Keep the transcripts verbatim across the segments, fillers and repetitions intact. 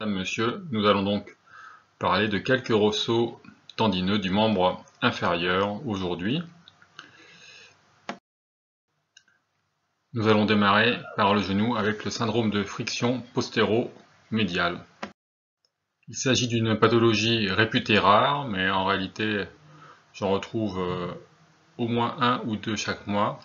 Madame, Monsieur, nous allons donc parler de quelques ressauts tendineux du membre inférieur aujourd'hui. Nous allons démarrer par le genou avec le syndrome de friction postéro-médiale. Il s'agit d'une pathologie réputée rare, mais en réalité j'en retrouve euh, au moins un ou deux chaque mois.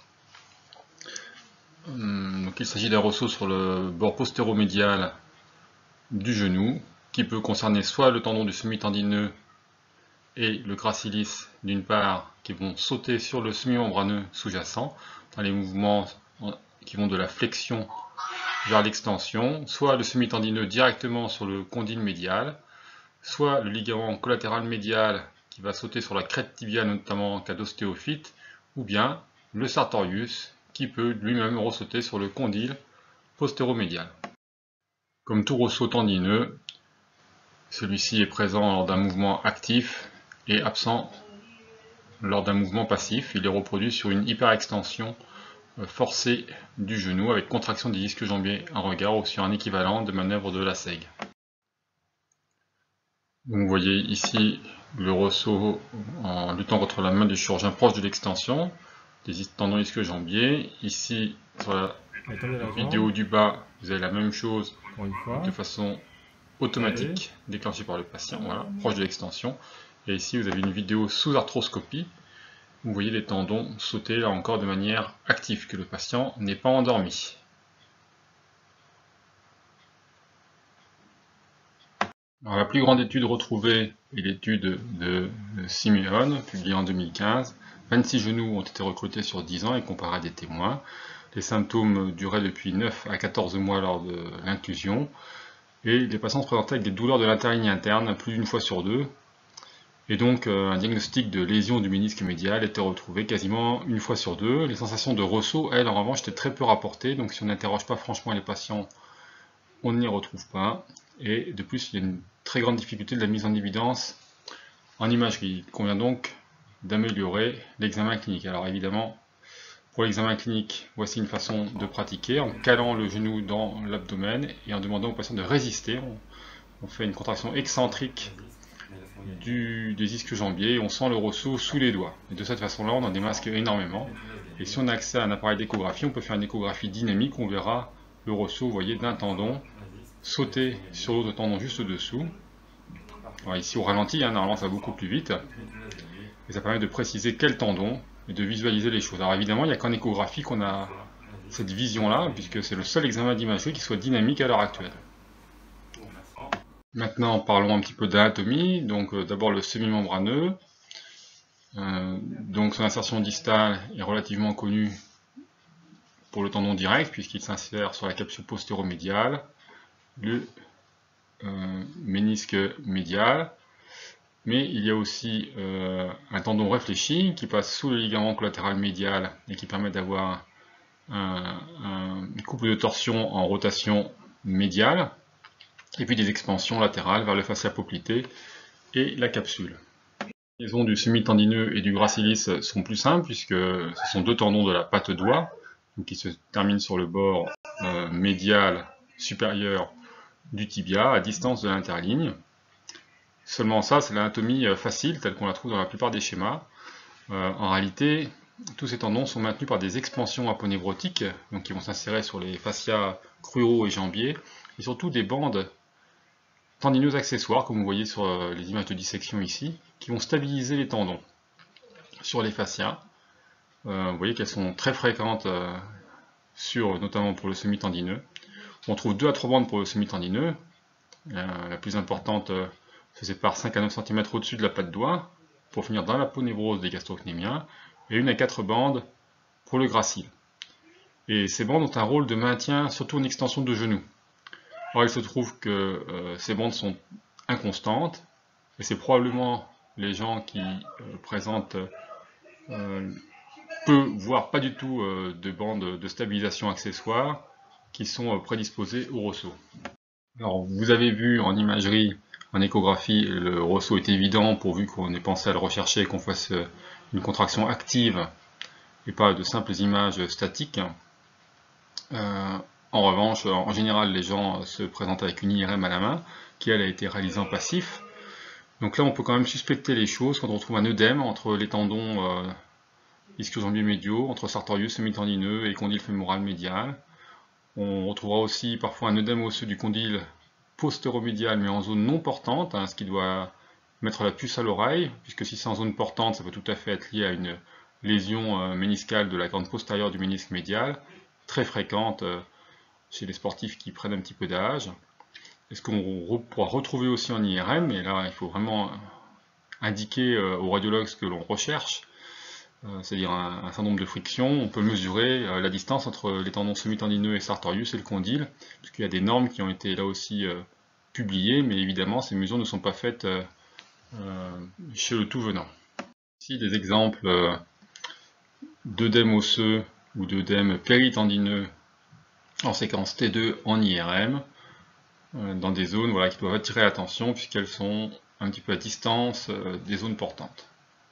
Donc, il s'agit d'un ressaut sur le bord postéro-médial du genou, qui peut concerner soit le tendon du semi-tendineux et le gracilis d'une part, qui vont sauter sur le semi-membraneux sous-jacent dans les mouvements qui vont de la flexion vers l'extension, soit le semi-tendineux directement sur le condyle médial, soit le ligament collatéral médial qui va sauter sur la crête tibiale, notamment en cas d'ostéophyte, ou bien le sartorius qui peut lui-même ressauter sur le condyle postéro-médial. Comme tout ressaut tendineux, celui-ci est présent lors d'un mouvement actif et absent lors d'un mouvement passif. Il est reproduit sur une hyperextension forcée du genou avec contraction des disques jambiers en regard ou sur un équivalent de manœuvre de la seigue. Vous voyez ici le ressaut en luttant contre la main du chirurgien proche de l'extension des tendons ischio-jambiers. Ici, sur la vidéo du bas, vous avez la même chose de façon automatique déclenchée par le patient, voilà, proche de l'extension. Et ici, vous avez une vidéo sous arthroscopie. Vous voyez les tendons sauter là encore de manière active, que le patient n'est pas endormi. Alors, la plus grande étude retrouvée est l'étude de Simeone, publiée en deux mille quinze. vingt-six genoux ont été recrutés sur dix ans et comparés à des témoins. Les symptômes duraient depuis neuf à quatorze mois lors de l'inclusion. Et les patients se présentaient avec des douleurs de l'interligne interne plus d'une fois sur deux. Et donc un diagnostic de lésion du ménisque médial était retrouvé quasiment une fois sur deux. Les sensations de ressaut, elles, en revanche, étaient très peu rapportées. Donc si on n'interroge pas franchement les patients, on n'y retrouve pas. Et de plus, il y a une très grande difficulté de la mise en évidence en imagerie. Il convient donc d'améliorer l'examen clinique. Alors évidemment, pour l'examen clinique, voici une façon de pratiquer en calant le genou dans l'abdomen et en demandant au patient de résister. On, on fait une contraction excentrique du, des ischio-jambiers et on sent le ressaut sous les doigts. Et de cette façon-là, on en démasque énormément. Et si on a accès à un appareil d'échographie, on peut faire une échographie dynamique. On verra le ressaut, vous voyez, d'un tendon sauter sur l'autre tendon juste dessous. Alors ici, au ralenti, hein, normalement, ça va beaucoup plus vite. Et ça permet de préciser quel tendon et de visualiser les choses. Alors évidemment, il n'y a qu'en échographie qu'on a cette vision-là, puisque c'est le seul examen d'imagerie qui soit dynamique à l'heure actuelle. Maintenant, parlons un petit peu d'anatomie. Donc euh, d'abord le semi-membraneux. Euh, donc son insertion distale est relativement connue pour le tendon direct, puisqu'il s'insère sur la capsule postéro-médiale, le euh, ménisque médial. Mais il y a aussi euh, un tendon réfléchi qui passe sous le ligament collatéral médial et qui permet d'avoir un, un, une couple de torsion en rotation médiale, et puis des expansions latérales vers le fascia poplité et la capsule. Les liaisons du semi-tendineux et du gracilis sont plus simples puisque ce sont deux tendons de la patte doigt donc qui se terminent sur le bord euh, médial supérieur du tibia à distance de l'interligne. Seulement ça, c'est l'anatomie facile, telle qu'on la trouve dans la plupart des schémas. Euh, en réalité, tous ces tendons sont maintenus par des expansions aponevrotiques, donc qui vont s'insérer sur les fascias cruraux et jambiers, et surtout des bandes tendineuses accessoires, comme vous voyez sur les images de dissection ici, qui vont stabiliser les tendons sur les fascias. Euh, vous voyez qu'elles sont très fréquentes, euh, sur, notamment pour le semi-tendineux. On trouve deux à trois bandes pour le semi-tendineux. Euh, la plus importante euh, se sépare cinq à neuf centimètres au-dessus de la patte doigt, pour finir dans l'aponévrose des gastrocnémiens, et une à quatre bandes pour le gracile. Et ces bandes ont un rôle de maintien, surtout en extension de genou. Or, il se trouve que euh, ces bandes sont inconstantes, et c'est probablement les gens qui euh, présentent euh, peu, voire pas du tout euh, de bandes de stabilisation accessoires, qui sont euh, prédisposés au ressaut. Alors, vous avez vu en imagerie, en échographie, le ressaut est évident pourvu qu'on ait pensé à le rechercher et qu'on fasse une contraction active et pas de simples images statiques. Euh, En revanche, en général, les gens se présentent avec une I R M à la main, qui elle a été réalisée en passif. Donc là, on peut quand même suspecter les choses quand on trouve un œdème entre les tendons euh, ischio-jambiers médiaux, entre sartorius semi-tendineux et condyle fémoral médial. On retrouvera aussi parfois un œdème osseux du condyle postéromédial, mais en zone non portante, hein, ce qui doit mettre la puce à l'oreille, puisque si c'est en zone portante, ça peut tout à fait être lié à une lésion euh, méniscale de la corne postérieure du ménisque médial, très fréquente euh, chez les sportifs qui prennent un petit peu d'âge. Et ce qu'on pourra retrouver aussi en I R M, et là il faut vraiment indiquer euh, au radiologue ce que l'on recherche, euh, c'est-à-dire un, un syndrome de friction. On peut mesurer euh, la distance entre les tendons semi-tendineux et sartorius et le condyle, puisqu'il y a des normes qui ont été là aussi euh, publiées, mais évidemment ces mesures ne sont pas faites euh, euh, chez le tout venant. Ici des exemples euh, d'œdème osseux ou d'œdème péritendineux en séquence T deux en I R M, euh, dans des zones voilà, qui doivent attirer l'attention puisqu'elles sont un petit peu à distance euh, des zones portantes.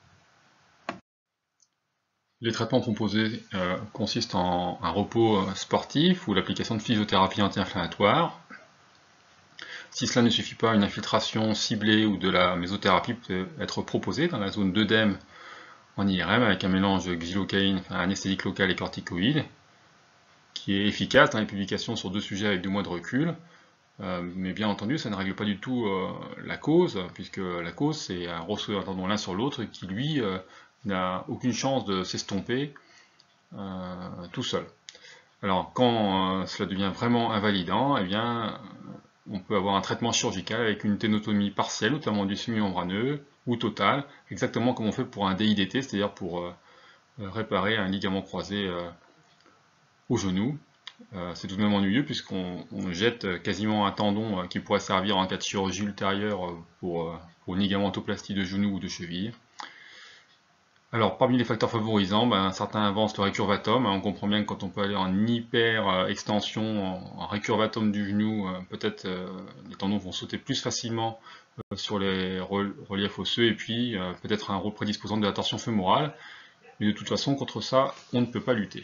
Les traitements proposés euh, consistent en un repos sportif ou l'application de physiothérapie anti-inflammatoire. Si cela ne suffit pas, une infiltration ciblée ou de la mésothérapie peut être proposée dans la zone d'œdème en I R M avec un mélange xylocaïne, enfin, anesthésique local et corticoïde, qui est efficace dans les publications sur deux sujets avec deux mois de recul. Euh, mais bien entendu, ça ne règle pas du tout euh, la cause, puisque la cause, c'est un ressaut d'un tendon l'un sur l'autre qui, lui, euh, n'a aucune chance de s'estomper euh, tout seul. Alors, quand euh, cela devient vraiment invalidant, eh bien, on peut avoir un traitement chirurgical avec une ténotomie partielle, notamment du semi-membraneux, ou totale, exactement comme on fait pour un D I D T, c'est-à-dire pour euh, réparer un ligament croisé euh, au genou. Euh, c'est tout de même ennuyeux puisqu'on jette quasiment un tendon euh, qui pourrait servir en cas de chirurgie ultérieure pour, euh, pour une ligamentoplastie de genou ou de cheville. Alors parmi les facteurs favorisants, ben, certains avancent le récurvatum. Hein, on comprend bien que quand on peut aller en hyper extension, en, en récurvatum du genou, euh, peut-être euh, les tendons vont sauter plus facilement euh, sur les reliefs osseux et puis euh, peut-être un rôle prédisposant de la torsion fémorale. Mais de toute façon, contre ça, on ne peut pas lutter.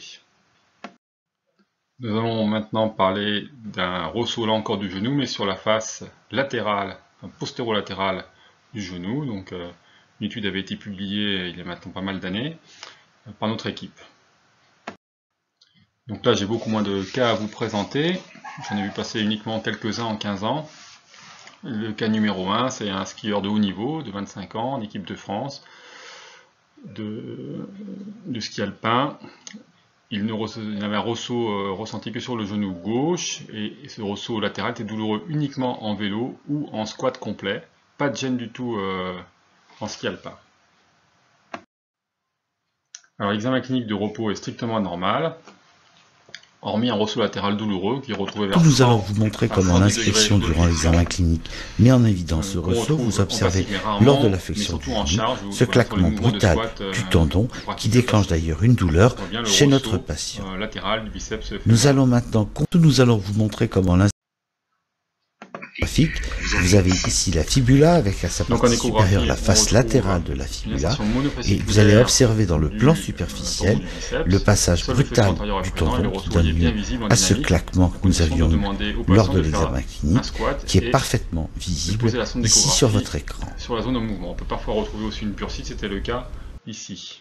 Nous allons maintenant parler d'un ressaut là encore du genou, mais sur la face latérale, enfin, postérolatérale du genou. Donc, euh, une étude avait été publiée il y a maintenant pas mal d'années euh, par notre équipe. Donc là, j'ai beaucoup moins de cas à vous présenter. J'en ai vu passer uniquement quelques-uns en quinze ans. Le cas numéro un, c'est un skieur de haut niveau, de vingt-cinq ans, en équipe de France, de, de ski alpin. Il n'avait un ressaut euh, ressenti que sur le genou gauche, et ce ressaut latéral était douloureux uniquement en vélo ou en squat complet. Pas de gêne du tout euh, en ski alpin. Alors l'examen clinique de repos est strictement normal, hormis un ressaut latéral douloureux qui est retrouvé vers Nous allons vous montrer comment l'inspection durant l'examen clinique met en évidence ce euh, ressaut. Vous observez lors de l'affection du genou ce claquement brutal euh, du tendon qui déclenche d'ailleurs une douleur chez notre patient. Euh, latéral du biceps nous allons maintenant nous allons vous montrer comment l'inspection graphique. Vous avez ici la fibula avec à sa partie supérieure la face latérale de la fibula et vous allez observer dans le plan superficiel le passage brutal du tendon qui donne lieu à ce claquement que nous avions eu lors de l'examen clinique qui est parfaitement visible ici sur votre écran. Sur la zone en mouvement, on peut parfois retrouver aussi une bursite, c'était le cas ici.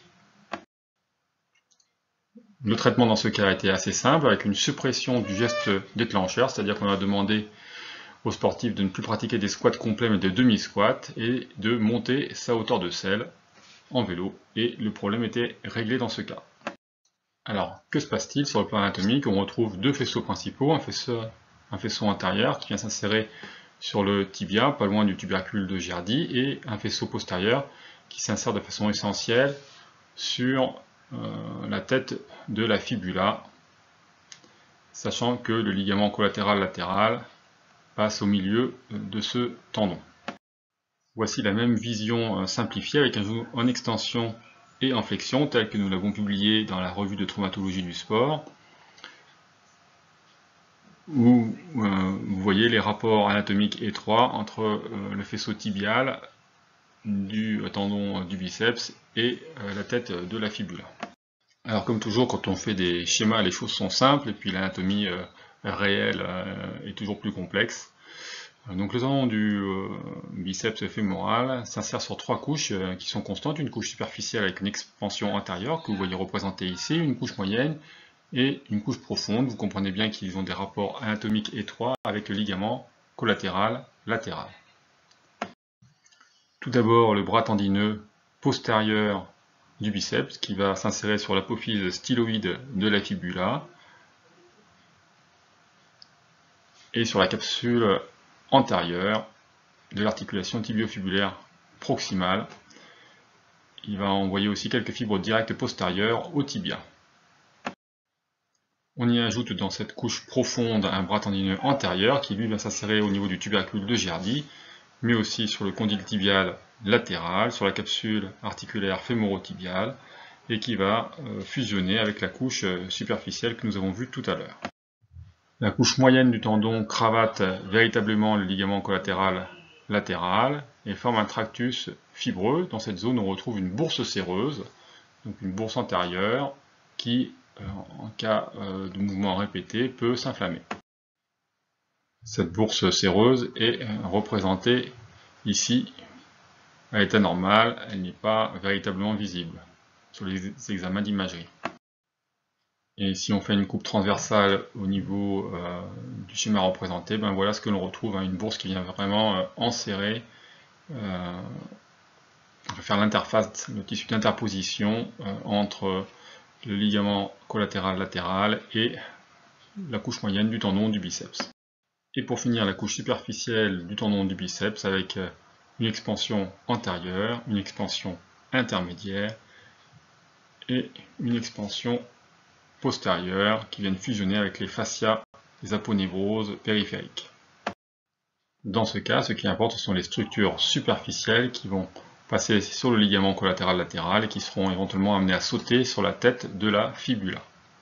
Le traitement dans ce cas a été assez simple avec une suppression du geste déclencheur, c'est-à-dire qu'on a demandé aux sportifs de ne plus pratiquer des squats complets mais des demi-squats et de monter sa hauteur de selle en vélo, et le problème était réglé dans ce cas. Alors, que se passe-t-il sur le plan anatomique? On retrouve deux faisceaux principaux, un faisceau, un faisceau intérieur qui vient s'insérer sur le tibia, pas loin du tubercule de Giardi, et un faisceau postérieur qui s'insère de façon essentielle sur euh, la tête de la fibula, sachant que le ligament collatéral latéral passe au milieu de ce tendon. Voici la même vision simplifiée avec un genou en extension et en flexion, tel que nous l'avons publié dans la revue de traumatologie du sport, où euh, vous voyez les rapports anatomiques étroits entre euh, le faisceau tibial du tendon du biceps et euh, la tête de la fibula. Alors comme toujours, quand on fait des schémas, les choses sont simples, et puis l'anatomie euh, réel euh, est toujours plus complexe. Donc le tendon du euh, biceps fémoral s'insère sur trois couches euh, qui sont constantes, une couche superficielle avec une expansion antérieure que vous voyez représentée ici, une couche moyenne et une couche profonde. Vous comprenez bien qu'ils ont des rapports anatomiques étroits avec le ligament collatéral latéral. Tout d'abord le bras tendineux postérieur du biceps qui va s'insérer sur l'apophyse styloïde de la fibula et sur la capsule antérieure de l'articulation tibiofibulaire proximale. Il va envoyer aussi quelques fibres directes postérieures au tibia. On y ajoute dans cette couche profonde un bras tendineux antérieur qui lui va s'insérer au niveau du tubercule de Gerdy, mais aussi sur le condyle tibial latéral, sur la capsule articulaire fémoro-tibiale, et qui va fusionner avec la couche superficielle que nous avons vue tout à l'heure. La couche moyenne du tendon cravate véritablement le ligament collatéral latéral et forme un tractus fibreux. Dans cette zone, on retrouve une bourse séreuse, donc une bourse antérieure qui, en cas de mouvement répété, peut s'inflammer. Cette bourse séreuse est représentée ici à l'état normal, elle n'est pas véritablement visible sur les examens d'imagerie. Et si on fait une coupe transversale au niveau euh, du schéma représenté, ben voilà ce que l'on retrouve, hein, une bourse qui vient vraiment euh, enserrer, euh, faire l'interface, le tissu d'interposition euh, entre le ligament collatéral latéral et la couche moyenne du tendon du biceps. Et pour finir, la couche superficielle du tendon du biceps avec euh, une expansion antérieure, une expansion intermédiaire et une expansion postérieures qui viennent fusionner avec les fascias des aponévroses périphériques. Dans ce cas, ce qui importe, ce sont les structures superficielles qui vont passer sur le ligament collatéral latéral et qui seront éventuellement amenées à sauter sur la tête de la fibula.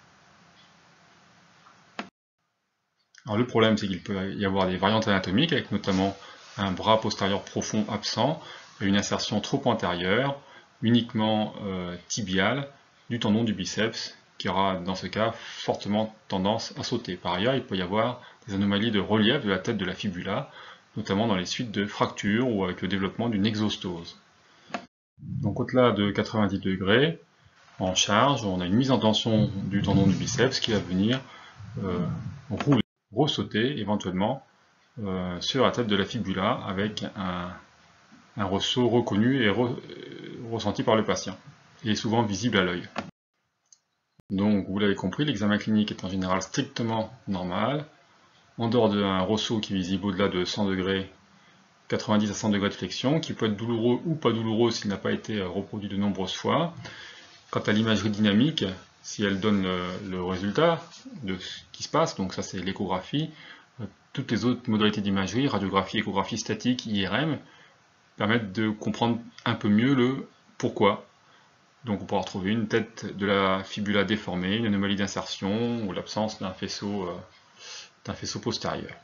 Alors le problème, c'est qu'il peut y avoir des variantes anatomiques, avec notamment un bras postérieur profond absent et une insertion trop antérieure, uniquement euh, tibiale, du tendon du biceps, qui aura dans ce cas fortement tendance à sauter. Par ailleurs, il peut y avoir des anomalies de relief de la tête de la fibula, notamment dans les suites de fractures ou avec le développement d'une exostose. Donc au-delà de quatre-vingt-dix degrés, en charge, on a une mise en tension du tendon du biceps qui va venir euh, rouler, ressauter éventuellement euh, sur la tête de la fibula avec un, un ressaut reconnu et re, ressenti par le patient, et souvent visible à l'œil. Donc, vous l'avez compris, l'examen clinique est en général strictement normal. En dehors d'un ressaut qui est visible au-delà de cent degrés, quatre-vingt-dix à cent degrés de flexion, qui peut être douloureux ou pas douloureux s'il n'a pas été reproduit de nombreuses fois. Quant à l'imagerie dynamique, si elle donne le, le résultat de ce qui se passe, donc ça c'est l'échographie, toutes les autres modalités d'imagerie, radiographie, échographie statique, I R M, permettent de comprendre un peu mieux le pourquoi. Donc on pourra retrouver une tête de la fibula déformée, une anomalie d'insertion ou l'absence d'un faisceau, euh, d'un faisceau postérieur.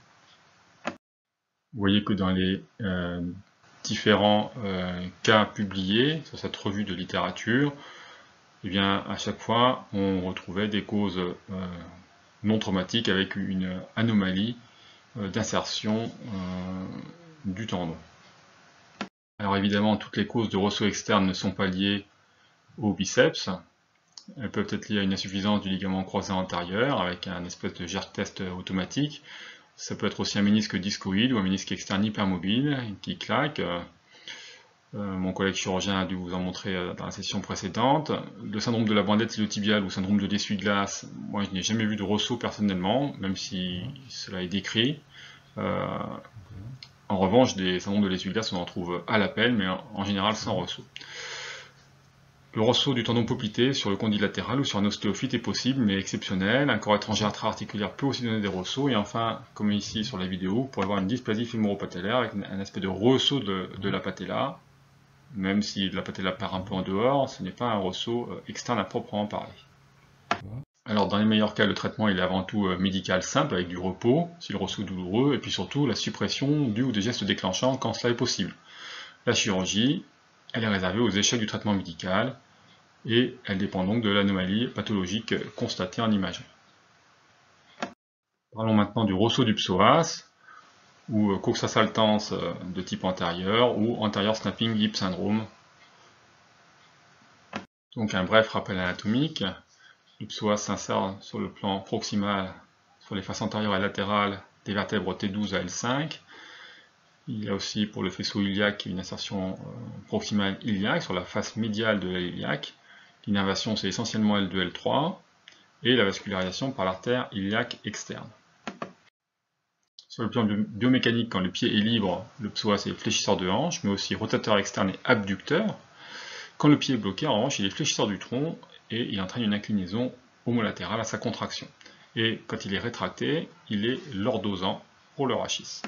Vous voyez que dans les euh, différents euh, cas publiés sur cette revue de littérature, eh bien, à chaque fois on retrouvait des causes euh, non traumatiques avec une anomalie euh, d'insertion euh, du tendon. Alors évidemment, toutes les causes de ressaut externe ne sont pas liées au biceps. Elles peuvent être liées à une insuffisance du ligament croisé antérieur avec un espèce de jerk test automatique. Ça peut être aussi un ménisque discoïde ou un ménisque externe hypermobile qui claque. Euh, mon collègue chirurgien a dû vous en montrer dans la session précédente. Le syndrome de la bandette iliotibiale ou syndrome de l'essuie-glace, moi je n'ai jamais vu de ressaut personnellement, même si cela est décrit. Euh, en revanche, des syndromes de l'essuie-glace, on en trouve à l'appel, mais en général sans ressaut. Le ressaut du tendon poplité sur le condyle latéral ou sur un ostéophyte est possible, mais exceptionnel. Un corps étranger intra-articulaire peut aussi donner des ressauts. Et enfin, comme ici sur la vidéo, vous pourrez avoir une dysplasie fémoro-patellaire avec un aspect de ressaut de, de la patella. Même si la patella part un peu en dehors, ce n'est pas un ressaut externe à proprement parler. Alors dans les meilleurs cas, le traitement il est avant tout médical simple, avec du repos, si le ressaut est douloureux, et puis surtout la suppression du ou des gestes déclenchants quand cela est possible. La chirurgie, elle est réservée aux échecs du traitement médical et elle dépend donc de l'anomalie pathologique constatée en imagerie. Parlons maintenant du ressaut du psoas, ou coxa saltans de type antérieur, ou antérieur snapping hip syndrome. Donc un bref rappel anatomique. Le psoas s'insère sur le plan proximal, sur les faces antérieures et latérales des vertèbres T douze à L cinq. Il y a aussi pour le faisceau iliaque une insertion proximale iliaque sur la face médiale de l'aile iliaque. L'innervation c'est essentiellement L deux L trois et la vascularisation par l'artère iliaque externe. Sur le plan biomécanique, quand le pied est libre, le psoas est fléchisseur de hanche, mais aussi rotateur externe et abducteur. Quand le pied est bloqué, en revanche, il est fléchisseur du tronc et il entraîne une inclinaison homolatérale à sa contraction. Et quand il est rétracté, il est lordosant pour le rachis.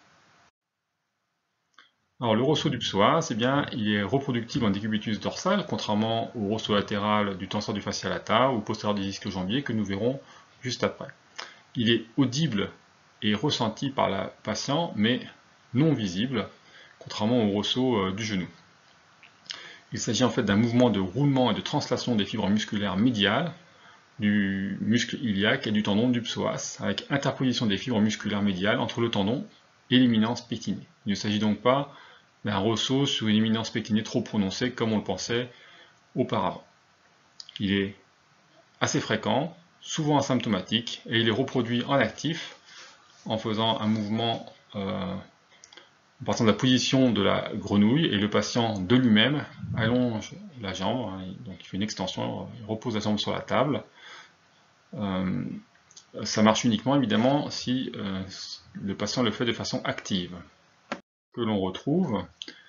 Alors le ressaut du psoas, eh bien, il est reproductible en décubitus dorsal, contrairement au ressaut latéral du tenseur du fascia lata ou postérieur du disque jambier que nous verrons juste après. Il est audible et ressenti par la patient, mais non visible, contrairement au ressaut du genou. Il s'agit en fait d'un mouvement de roulement et de translation des fibres musculaires médiales du muscle iliaque et du tendon du psoas, avec interposition des fibres musculaires médiales entre le tendon et l'éminence pectinée. Il ne s'agit donc pas d'un ressaut sur une éminence pectinée trop prononcée comme on le pensait auparavant. Il est assez fréquent, souvent asymptomatique, et il est reproduit en actif en faisant un mouvement euh, en partant de la position de la grenouille, et le patient de lui-même allonge la jambe, hein, donc il fait une extension, il repose la jambe sur la table. Euh, ça marche uniquement évidemment si euh, le patient le fait de façon active. Que l'on retrouve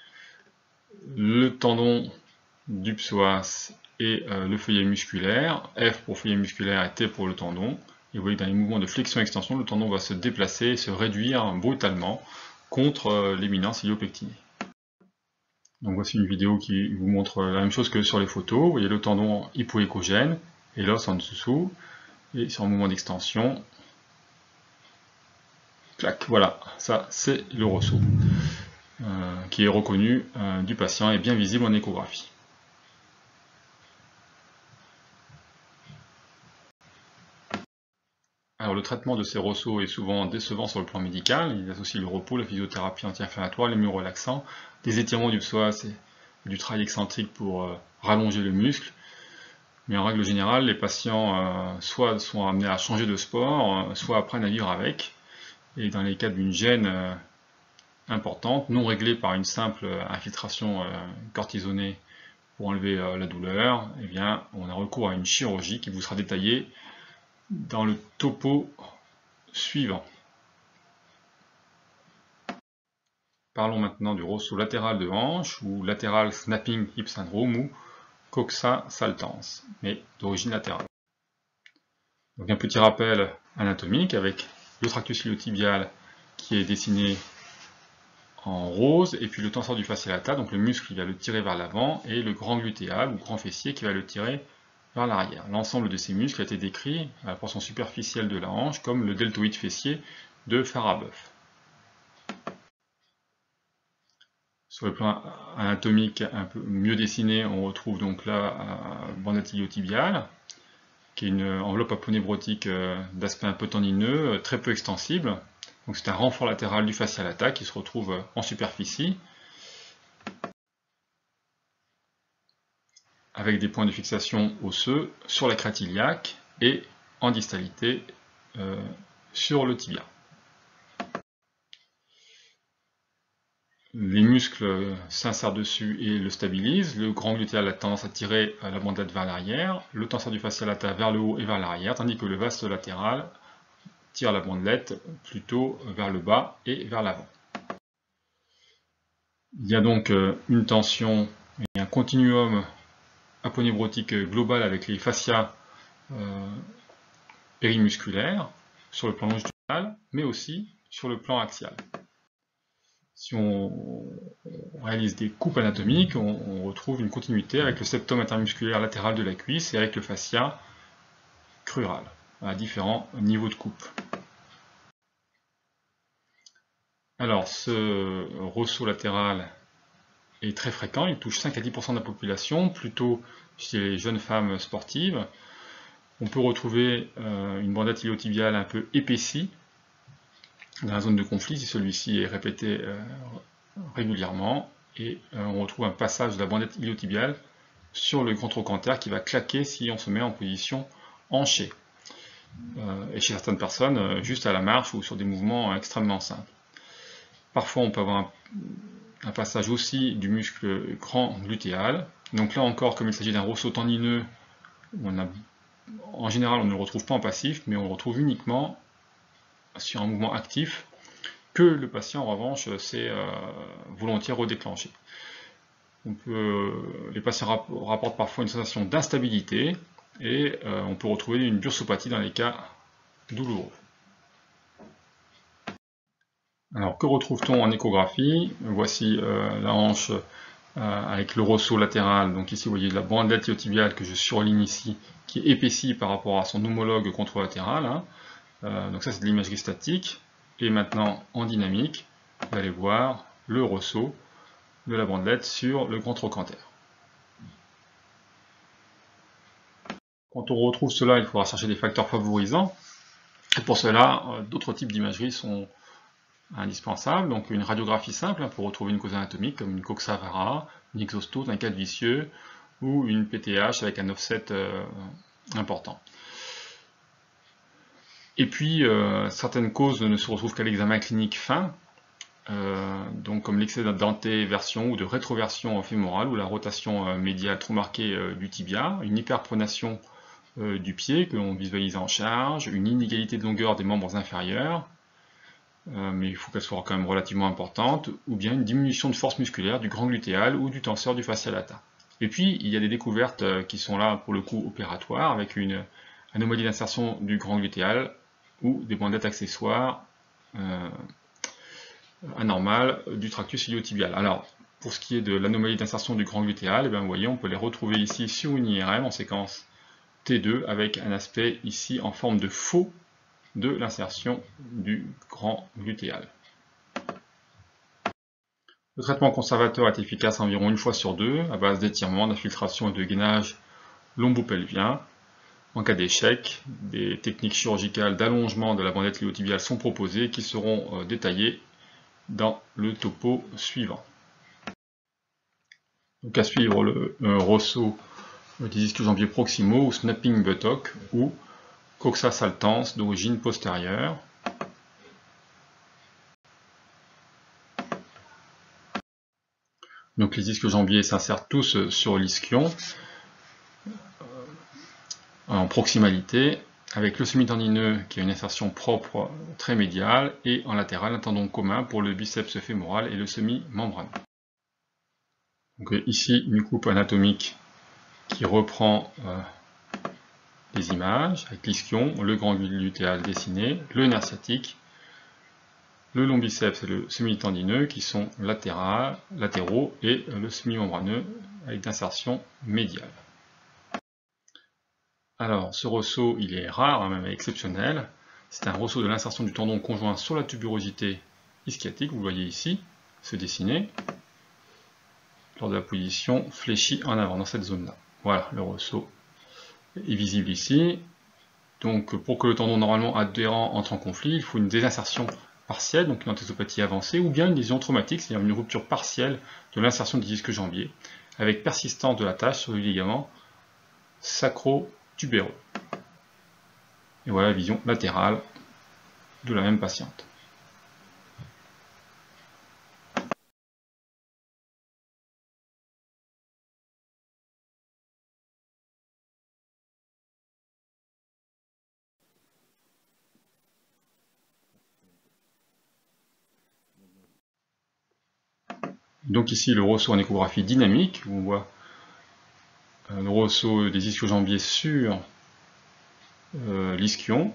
le tendon du psoas et euh, le feuillet musculaire, F pour feuillet musculaire et T pour le tendon. Et vous voyez que dans les mouvements de flexion-extension, le tendon va se déplacer et se réduire brutalement contre euh, l'éminence iliopectinée. Donc voici une vidéo qui vous montre la même chose que sur les photos. Vous voyez le tendon hypoéchogène et l'os en dessous. Et sur un mouvement d'extension, clac, voilà, ça c'est le ressaut. Euh, qui est reconnu euh, du patient et bien visible en échographie. Alors le traitement de ces ressauts est souvent décevant sur le plan médical. Il associe le repos, la physiothérapie anti-inflammatoire, les myorelaxants, des étirements du psoas et du travail excentrique pour euh, rallonger le muscle. Mais en règle générale, les patients euh, soit sont amenés à changer de sport, euh, soit apprennent à vivre avec. Et dans les cas d'une gêne euh, importante, non réglée par une simple infiltration euh, cortisonnée pour enlever euh, la douleur, eh bien, on a recours à une chirurgie qui vous sera détaillée dans le topo suivant. Parlons maintenant du ressaut latéral de hanche, ou lateral snapping hip syndrome, ou coxa saltans, mais d'origine latérale. Donc un petit rappel anatomique avec le tractus iliotibial qui est dessiné en rose, et puis le tenseur du fascia lata, donc le muscle qui va le tirer vers l'avant, et le grand glutéal ou grand fessier qui va le tirer vers l'arrière. L'ensemble de ces muscles a été décrit à la portion superficielle de la hanche comme le deltoïde fessier de Farabeuf. Sur le plan anatomique un peu mieux dessiné, on retrouve donc la bandette iliotibiale, qui est une enveloppe aponébrotique d'aspect un peu tendineux, très peu extensible. Donc c'est un renfort latéral du fascia lata qui se retrouve en superficie, avec des points de fixation osseux sur la crête iliaque et en distalité euh, sur le tibia. Les muscles s'insèrent dessus et le stabilisent. Le grand glutéal a tendance à tirer la bandelette vers l'arrière, le tenseur du fascia lata vers le haut et vers l'arrière, tandis que le vaste latéral tire la bandelette plutôt vers le bas et vers l'avant. Il y a donc une tension et un continuum aponébrotique global avec les fascias euh, périmusculaires sur le plan longitudinal, mais aussi sur le plan axial. Si on, on réalise des coupes anatomiques, on, on retrouve une continuité avec le septum intermusculaire latéral de la cuisse et avec le fascia crural, à différents niveaux de coupe. Alors, ce ressaut latéral est très fréquent, il touche cinq à dix pour cent de la population, plutôt chez les jeunes femmes sportives. On peut retrouver euh, une bandette iliotibiale un peu épaissie dans la zone de conflit si celui-ci est répété euh, régulièrement, et euh, on retrouve un passage de la bandette iliotibiale sur le grand trochanter qui va claquer si on se met en position hanchée. Euh, et chez certaines personnes, euh, juste à la marche ou sur des mouvements extrêmement simples. Parfois, on peut avoir un, un passage aussi du muscle grand glutéal. Donc là encore, comme il s'agit d'un ressaut tendineux, on a, en général, on ne le retrouve pas en passif, mais on le retrouve uniquement sur un mouvement actif que le patient, en revanche, s'est euh, volontiers redéclenché. On peut, les patients rap rapportent parfois une sensation d'instabilité et euh, on peut retrouver une bursopathie dans les cas douloureux. Alors, que retrouve-t-on en échographie? Voici euh, la hanche euh, avec le ressaut latéral. Donc ici, vous voyez la bandette iliotibiale que je surligne ici, qui est épaissie par rapport à son homologue contralatéral. Hein. Euh, donc ça, c'est de l'imagerie statique. Et maintenant, en dynamique, vous allez voir le ressaut de la bandelette sur le grand trochanter. Quand on retrouve cela, il faudra chercher des facteurs favorisants. Et pour cela, euh, d'autres types d'imagerie sont indispensables. Donc une radiographie simple hein, pour retrouver une cause anatomique, comme une coxa vara, une exostose, un cadre vicieux, ou une P T H avec un offset euh, important. Et puis, euh, certaines causes ne se retrouvent qu'à l'examen clinique fin, euh, donc comme l'excès d'antéversion ou de rétroversion fémorale, ou la rotation euh, médiale trop marquée euh, du tibia, une hyperpronation euh, du pied que l'on visualise en charge, une inégalité de longueur des membres inférieurs, euh, mais il faut qu'elle soit quand même relativement importante, ou bien une diminution de force musculaire du grand glutéal ou du tenseur du fascia lata. Et puis, il y a des découvertes euh, qui sont là pour le coup opératoires, avec une anomalie d'insertion du grand glutéal, ou des bandettes accessoires euh, anormales du tractus iliotibial. Alors, pour ce qui est de l'anomalie d'insertion du grand glutéal, eh bien, vous voyez, on peut les retrouver ici sur une I R M en séquence T deux, avec un aspect ici en forme de faux de l'insertion du grand glutéal. Le traitement conservateur est efficace environ une fois sur deux, à base d'étirement, d'infiltration et de gainage lombopelvien. En cas d'échec, des techniques chirurgicales d'allongement de la bandette iliotibiale sont proposées qui seront euh, détaillées dans le topo suivant. Donc à suivre le euh, ressaut des ischio-jambiers proximaux ou snapping buttock ou coxa saltans d'origine postérieure. Donc les ischio-jambiers s'insèrent tous sur l'ischion en proximalité, avec le semi-tendineux qui a une insertion propre très médiale, et en latéral un tendon commun pour le biceps fémoral et le semi-membraneux. Donc ici une coupe anatomique qui reprend euh, les images avec l'ischion, le grand glutéal dessiné, le nerf sciatique, le long biceps et le semi-tendineux qui sont latéral, latéraux, et le semi-membraneux avec d'insertion médiale. Alors, ce ressaut, il est rare, hein, même exceptionnel. C'est un ressaut de l'insertion du tendon conjoint sur la tuberosité ischiatique, vous le voyez ici, se dessiner, lors de la position fléchie en avant, dans cette zone-là. Voilà, le ressaut est visible ici. Donc, pour que le tendon normalement adhérent entre en conflit, il faut une désinsertion partielle, donc une antésopathie avancée, ou bien une lésion traumatique, c'est-à-dire une rupture partielle de l'insertion du disque jambier, avec persistance de la tâche sur le ligament sacro-tubéreux. Et voilà la vision latérale de la même patiente. Donc ici le ressaut en échographie dynamique, où on voit euh, le ressaut des ischio-jambiers sur euh, l'ischion.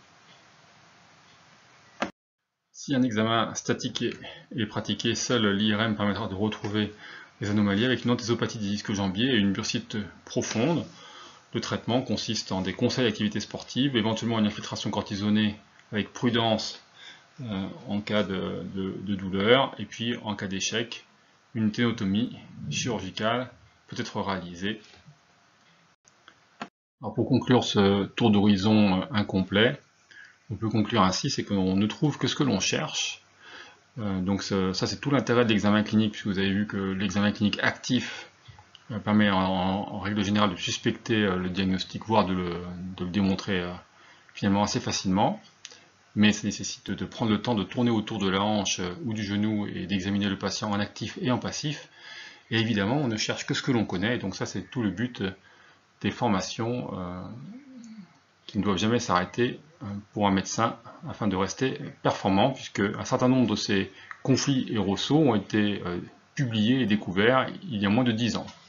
Si un examen statique est pratiqué, seul l'I R M permettra de retrouver les anomalies avec une antésopathie des ischio-jambiers et une bursite profonde. Le traitement consiste en des conseils d'activité sportive, éventuellement une infiltration cortisonnée avec prudence euh, en cas de, de, de douleur, et puis en cas d'échec, une ténotomie chirurgicale peut être réalisée. Alors pour conclure ce tour d'horizon incomplet, on peut conclure ainsi, c'est qu'on ne trouve que ce que l'on cherche. Euh, donc ça, ça c'est tout l'intérêt de l'examen clinique, puisque vous avez vu que l'examen clinique actif euh, permet en, en règle générale de suspecter euh, le diagnostic, voire de le, de le démontrer euh, finalement assez facilement. Mais ça nécessite de prendre le temps de tourner autour de la hanche euh, ou du genou et d'examiner le patient en actif et en passif. Et évidemment, on ne cherche que ce que l'on connaît, et donc ça c'est tout le but des formations euh, qui ne doivent jamais s'arrêter pour un médecin afin de rester performant, puisque un certain nombre de ces conflits aérosols ont été euh, publiés et découverts il y a moins de dix ans.